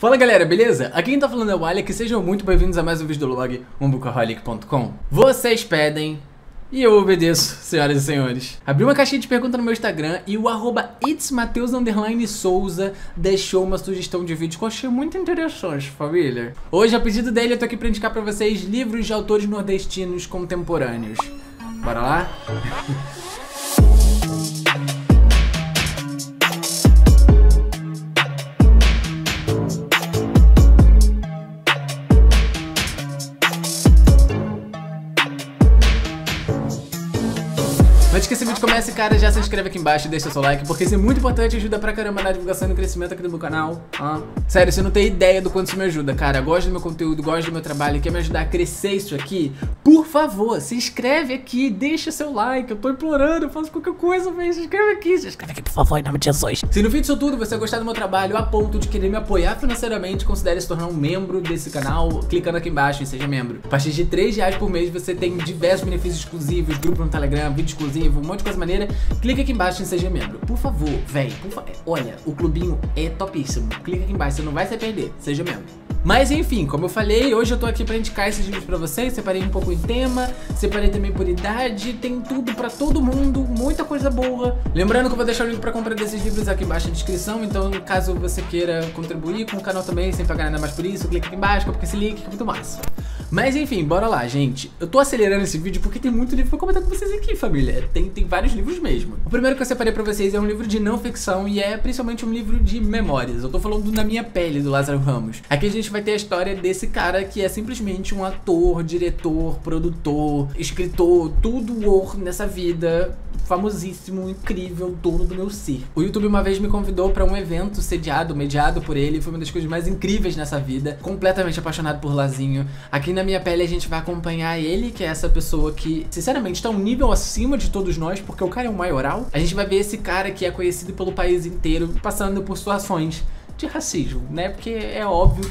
Fala galera, beleza? Aqui quem tá falando é o Alec, sejam muito bem-vindos a mais um vídeo do blog umbookaholic.com. Vocês pedem e eu obedeço, senhoras e senhores. Abri uma caixinha de pergunta no meu Instagram e o @itsmateus_souza deixou uma sugestão de vídeo que eu achei muito interessante, família. Hoje, a pedido dele, eu tô aqui pra indicar pra vocês livros de autores nordestinos contemporâneos. Bora lá? Antes que esse vídeo comece, cara, já se inscreve aqui embaixo e deixa seu like, porque isso é muito importante e ajuda pra caramba na divulgação e no crescimento aqui do meu canal. Sério, você não tem ideia do quanto isso me ajuda, cara. Gosta do meu conteúdo, gosta do meu trabalho e quer me ajudar a crescer isso aqui? Por favor, se inscreve aqui, deixa seu like. Eu tô implorando, eu faço qualquer coisa, velho. Se inscreve aqui, por favor, em nome de Jesus. Se no fim disso tudo você gostar do meu trabalho a ponto de querer me apoiar financeiramente, considere se tornar um membro desse canal, clicando aqui embaixo em seja membro. A partir de R$3 por mês você tem diversos benefícios exclusivos, grupo no Telegram, vídeo exclusivo, um monte de coisa maneira. Clica aqui embaixo em seja membro. Por favor, velho, olha, o clubinho é topíssimo. Clica aqui embaixo, você não vai se perder. Seja membro. Mas enfim, como eu falei, hoje eu tô aqui pra indicar esses livros pra vocês. Separei um pouco em tema, separei também por idade. Tem tudo pra todo mundo, muita coisa boa. Lembrando que eu vou deixar o link pra compra desses livros aqui embaixo na descrição. Então caso você queira contribuir com o canal também, sem pagar nada mais por isso, clica aqui embaixo, porque esse link é muito massa. Mas enfim, bora lá, gente. Eu tô acelerando esse vídeo porque tem muito livro pra comentar com vocês aqui, família. Tem vários livros mesmo. O primeiro que eu separei pra vocês é um livro de não ficção e é principalmente um livro de memórias. Eu tô falando do Na Minha Pele, do Lázaro Ramos. Aqui a gente vai ter a história desse cara que é simplesmente um ator, diretor, produtor, escritor, tudo nessa vida, famosíssimo, incrível, dono do meu ser. O YouTube uma vez me convidou pra um evento mediado por ele. Foi uma das coisas mais incríveis nessa vida. Completamente apaixonado por Lazinho. Aqui Na Minha Pele a gente vai acompanhar ele, que é essa pessoa que, sinceramente, tá um nível acima de todos nós, porque o cara é um maioral. A gente vai ver esse cara que é conhecido pelo país inteiro, passando por situações de racismo, né? Porque é óbvio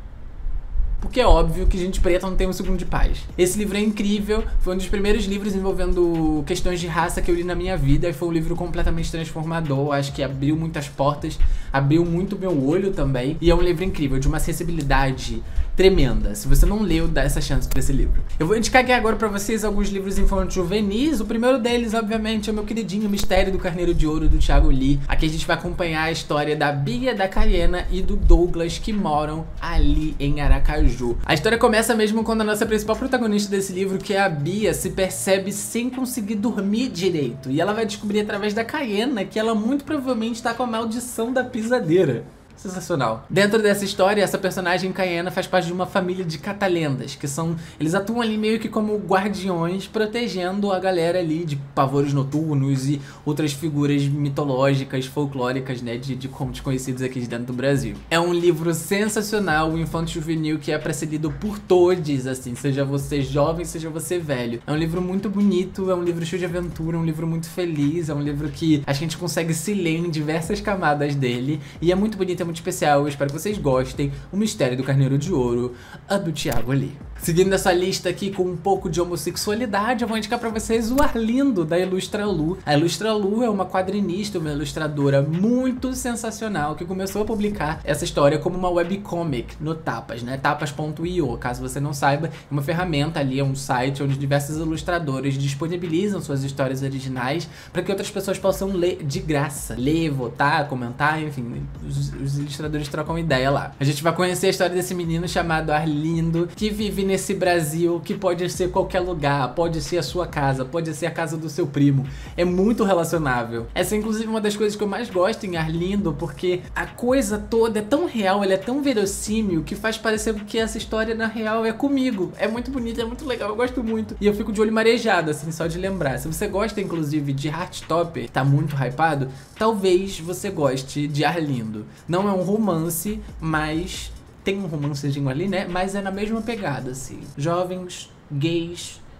que gente preta não tem um segundo de paz. Esse livro é incrível, foi um dos primeiros livros envolvendo questões de raça que eu li na minha vida e foi um livro completamente transformador, acho que abriu muitas portas, abriu muito meu olho também, e é um livro incrível, de uma acessibilidade tremenda. Se você não leu, dá essa chance pra esse livro. Eu vou indicar aqui agora pra vocês alguns livros infanto-juvenis. O primeiro deles, obviamente, é o meu queridinho Mistério do Carneiro de Ouro, do Thiago Lee. Aqui a gente vai acompanhar a história da Bia, da Cayena e do Douglas, que moram ali em Aracaju. A história começa mesmo quando a nossa principal protagonista desse livro, que é a Bia, se percebe sem conseguir dormir direito. E ela vai descobrir através da Cayena que ela muito provavelmente está com a maldição da pisadeira. Sensacional. Dentro dessa história, essa personagem Cayena faz parte de uma família de catalendas, que são... eles atuam ali meio que como guardiões, protegendo a galera ali de pavores noturnos e outras figuras mitológicas, folclóricas, né, de contos conhecidos aqui de dentro do Brasil. É um livro sensacional, um infanto-juvenil que é pra ser lido por todos, assim, seja você jovem, seja você velho. É um livro muito bonito, é um livro cheio de aventura, é um livro muito feliz, é um livro que a gente consegue se ler em diversas camadas dele, e é muito bonito, é muito especial. Eu espero que vocês gostem. O Mistério do Carneiro de Ouro, a do Thiago Lee. Seguindo essa lista aqui com um pouco de homossexualidade, eu vou indicar pra vocês o Arlindo, da Ilustra Lu. A Ilustra Lu é uma quadrinista, uma ilustradora muito sensacional, que começou a publicar essa história como uma webcomic no Tapas, né? Tapas.io, caso você não saiba, é uma ferramenta ali, é um site onde diversos ilustradores disponibilizam suas histórias originais para que outras pessoas possam ler de graça. Ler, votar, comentar, enfim, os ilustradores trocam ideia lá. A gente vai conhecer a história desse menino chamado Arlindo, que vive nesse Brasil que pode ser qualquer lugar, pode ser a sua casa, pode ser a casa do seu primo. É muito relacionável. Essa é inclusive uma das coisas que eu mais gosto em Arlindo, porque a coisa toda é tão real, ela é tão verossímil, que faz parecer que essa história na real é comigo. É muito bonito, é muito legal, eu gosto muito. E eu fico de olho marejado, assim, só de lembrar. Se você gosta inclusive de Heartstopper, tá muito hypado, talvez você goste de Arlindo. Não é um romance, mas... tem um romancezinho ali, né? Mas é na mesma pegada, assim. Jovens, gays,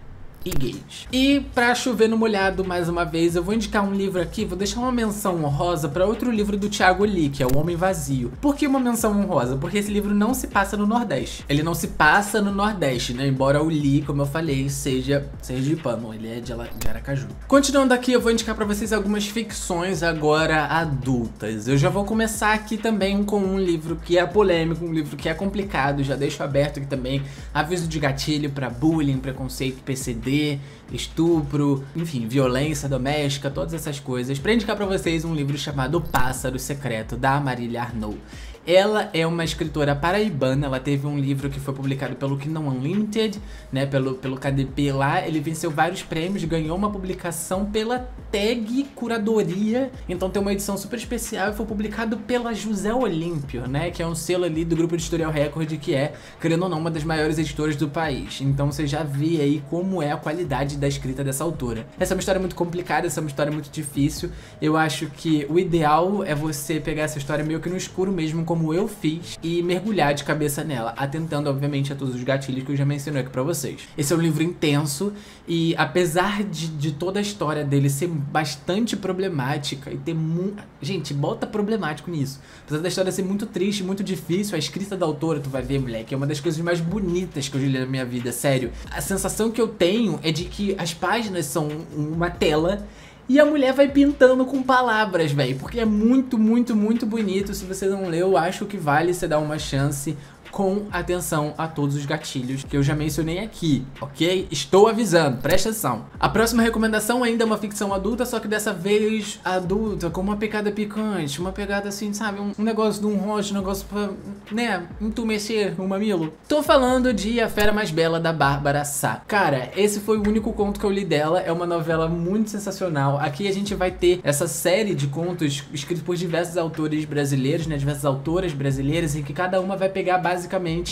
e gays. E pra chover no molhado mais uma vez, eu vou indicar um livro aqui, vou deixar uma menção honrosa pra outro livro do Thiago Lee, que é O Homem Vazio. Por que uma menção honrosa? Porque esse livro não se passa no Nordeste. Ele não se passa no Nordeste, né? Embora o Lee, como eu falei, seja sergipano, ele é de Aracaju. Continuando aqui, eu vou indicar pra vocês algumas ficções agora adultas. Eu já vou começar aqui também com um livro que é polêmico, um livro que é complicado, já deixo aberto aqui também aviso de gatilho pra bullying, preconceito, PCD, estupro, enfim, violência doméstica, todas essas coisas. Pra indicar pra vocês um livro chamado O Pássaro Secreto, da Marília Arnaud. Ela é uma escritora paraibana, ela teve um livro que foi publicado pelo Kindle Unlimited, né, pelo KDP lá, ele venceu vários prêmios, ganhou uma publicação pela Tag Curadoria, então tem uma edição super especial e foi publicado pela José Olímpio, né, que é um selo ali do grupo Editorial Record, que é, querendo ou não, uma das maiores editoras do país. Então você já vê aí como é a qualidade da escrita dessa autora. Essa é uma história muito complicada, essa é uma história muito difícil, eu acho que o ideal é você pegar essa história meio que no escuro mesmo, como eu fiz, e mergulhar de cabeça nela, atentando obviamente a todos os gatilhos que eu já mencionei aqui pra vocês. Esse é um livro intenso e apesar de toda a história dele ser bastante problemática e ter muito... Gente, bota problemático nisso. Apesar da história ser muito triste, muito difícil, a escrita da autora, tu vai ver, moleque, é uma das coisas mais bonitas que eu já li na minha vida, sério. A sensação que eu tenho é de que as páginas são uma tela e a mulher vai pintando com palavras, velho, porque é muito, muito, muito bonito. Se você não leu, eu acho que vale você dar uma chance, com atenção a todos os gatilhos que eu já mencionei aqui, ok? Estou avisando, presta atenção. A próxima recomendação ainda é uma ficção adulta, só que dessa vez adulta, com uma pegada picante, uma pegada assim, sabe? Um negócio de um rosto, um negócio pra, né, entumescer o mamilo. Tô falando de A Fera Mais Bela, da Bárbara Sá. Cara, esse foi o único conto que eu li dela, é uma novela muito sensacional. Aqui a gente vai ter essa série de contos escritos por diversos autores brasileiros, né, diversas autoras brasileiras, em que cada uma vai pegar basicamente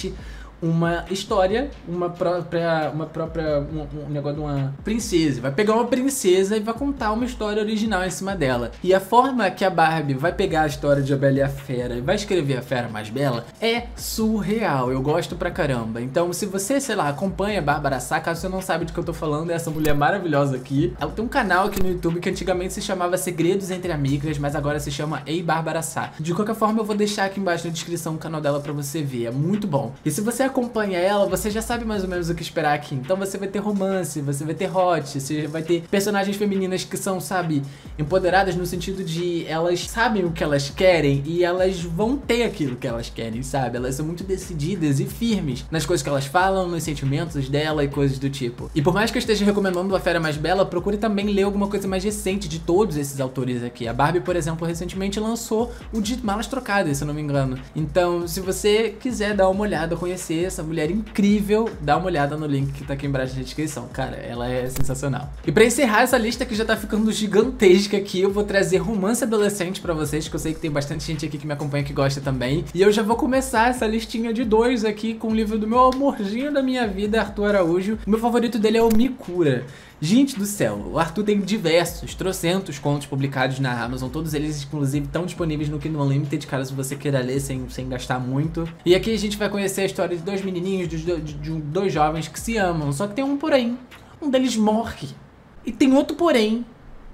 uma história, um negócio de uma princesa. Vai pegar uma princesa e vai contar uma história original em cima dela. E a forma que a Barbie vai pegar a história de A Bela e a Fera e vai escrever A Fera Mais Bela é surreal. Eu gosto pra caramba. Então, se você, sei lá, acompanha a Bárbara Sá, caso você não sabe do que eu tô falando, é essa mulher maravilhosa aqui. Ela tem um canal aqui no YouTube que antigamente se chamava Segredos Entre Amigas, mas agora se chama Ei Bárbara Sá. De qualquer forma, eu vou deixar aqui embaixo na descrição o canal dela pra você ver. É muito bom. E se você acompanha ela, você já sabe mais ou menos o que esperar aqui. Então você vai ter romance, você vai ter hot, você vai ter personagens femininas que são, sabe, empoderadas no sentido de elas sabem o que elas querem e elas vão ter aquilo que elas querem, sabe? Elas são muito decididas e firmes nas coisas que elas falam, nos sentimentos dela e coisas do tipo. E por mais que eu esteja recomendando A Fera Mais Bela, procure também ler alguma coisa mais recente de todos esses autores aqui. A Barbie, por exemplo, recentemente lançou o de Malas Trocadas, se eu não me engano. Então, se você quiser dar uma olhada, conhecer essa mulher incrível, dá uma olhada no link que tá aqui embaixo na descrição. Cara, ela é sensacional. E pra encerrar essa lista que já tá ficando gigantesca aqui, eu vou trazer romance adolescente pra vocês, que eu sei que tem bastante gente aqui que me acompanha que gosta também. E eu já vou começar essa listinha de 2 aqui com o livro do meu amorzinho da minha vida, Arthur Araújo. O meu favorito dele é o Me Cura. Gente do céu, o Arthur tem trocentos contos publicados na Amazon, todos eles inclusive estão disponíveis no Kindle Unlimited, caso você queira ler sem gastar muito. E aqui a gente vai conhecer a história de 2 menininhos, de 2 jovens que se amam, só que tem um porém, um deles morre. E tem outro porém,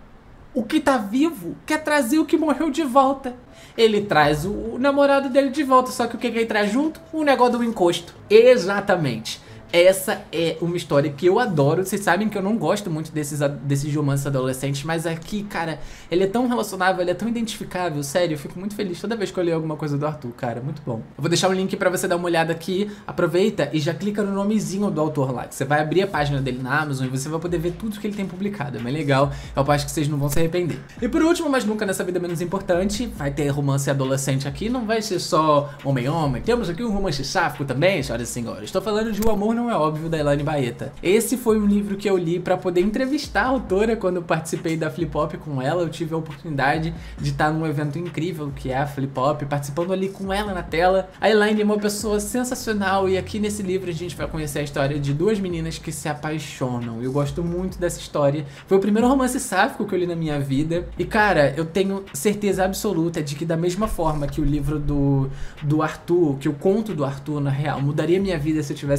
o que tá vivo quer trazer o que morreu de volta. Ele traz o namorado dele de volta, só que o que ele traz junto? O negócio do encosto. Exatamente. Essa é uma história que eu adoro. Vocês sabem que eu não gosto muito desses romances adolescentes, mas aqui, cara, ele é tão relacionável, ele é tão identificável. Sério, eu fico muito feliz toda vez que eu leio alguma coisa do Arthur, cara, muito bom. Eu vou deixar o link pra você dar uma olhada aqui. Aproveita e já clica no nomezinho do autor lá, que você vai abrir a página dele na Amazon e você vai poder ver tudo que ele tem publicado. É bem legal, eu acho que vocês não vão se arrepender. E por último, mas nunca nessa vida menos importante, vai ter romance adolescente aqui. Não vai ser só homem-homem, temos aqui um romance sáfico também, senhoras e senhores. Estou falando de O Amor Não É Óbvio, da Elaine Baeta. Esse foi um livro que eu li pra poder entrevistar a autora. Quando eu participei da Flip Hop com ela, eu tive a oportunidade de estar num evento incrível que é a Flip Hop, participando ali com ela na tela. A Elaine é uma pessoa sensacional e aqui nesse livro a gente vai conhecer a história de 2 meninas que se apaixonam. Eu gosto muito dessa história. Foi o primeiro romance sáfico que eu li na minha vida e, cara, eu tenho certeza absoluta de que da mesma forma que o livro do Arthur, que o conto do Arthur, na real, mudaria minha vida se eu tivesse lido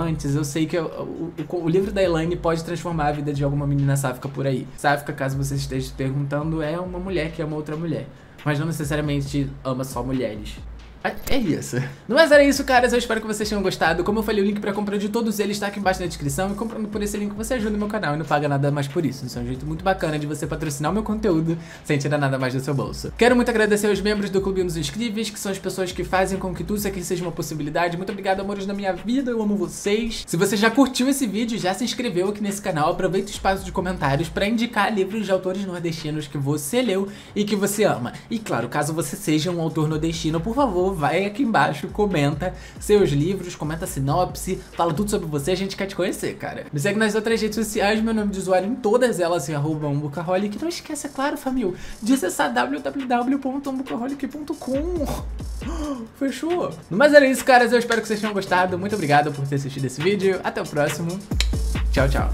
antes, eu sei que o livro da Elaine pode transformar a vida de alguma menina sáfica por aí. Sáfica, caso você esteja se perguntando, é uma mulher que ama outra mulher, mas não necessariamente ama só mulheres. É isso. No mais era isso, caras. Eu espero que vocês tenham gostado. Como eu falei, o link pra compra de todos eles tá aqui embaixo na descrição. E comprando por esse link você ajuda o meu canal e não paga nada mais por isso. Isso é um jeito muito bacana de você patrocinar o meu conteúdo sem tirar nada mais do seu bolso. Quero muito agradecer aos membros do Clube dos Inscríveis, que são as pessoas que fazem com que tudo isso aqui seja uma possibilidade. Muito obrigado, amores da minha vida. Eu amo vocês. Se você já curtiu esse vídeo, já se inscreveu aqui nesse canal, aproveita o espaço de comentários pra indicar livros de autores nordestinos que você leu e que você ama. E claro, caso você seja um autor nordestino, por favor, vai aqui embaixo, comenta seus livros, comenta a sinopse, fala tudo sobre você, a gente quer te conhecer, cara. Me segue nas outras redes sociais, meu nome de usuário em todas elas é @umbucaholic. Não esquece, é claro, família, de acessar www.umbucaholic.com. Fechou? Mas era isso, caras, eu espero que vocês tenham gostado, muito obrigado por ter assistido esse vídeo, até o próximo, tchau, tchau.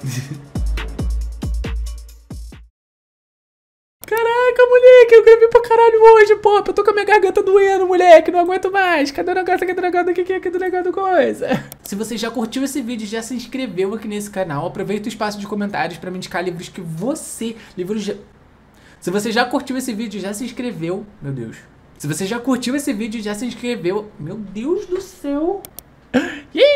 Caraca, moleque, eu gravei pra caralho hoje, pô. Eu tô com a minha garganta doendo, moleque. Não aguento mais. Cadê o negócio aqui do negócio aqui do negócio do coisa? Se você já curtiu esse vídeo, já se inscreveu aqui nesse canal, aproveita o espaço de comentários pra me indicar livros que você... Se você já curtiu esse vídeo, já se inscreveu... Meu Deus. Se você já curtiu esse vídeo, já se inscreveu... Meu Deus do céu. Ih!